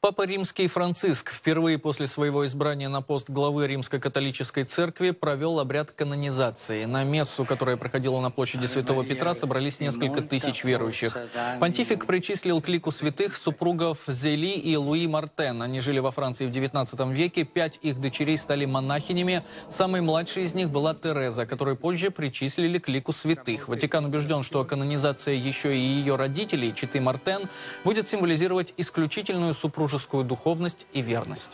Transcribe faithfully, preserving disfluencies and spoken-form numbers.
Папа Римский Франциск впервые после своего избрания на пост главы Римско-католической церкви провел обряд канонизации. На мессу, которая проходила на площади Святого Петра, собрались несколько тысяч верующих. Понтифик причислил к лику святых супругов Зели и Луи Мартен. Они жили во Франции в девятнадцатом веке. Пять их дочерей стали монахинями. Самой младшей из них была Тереза, которую позже причислили к лику святых. Ватикан убежден, что канонизация еще и ее родителей, четы Мартен, будет символизировать исключительную супружескую духовность и верность.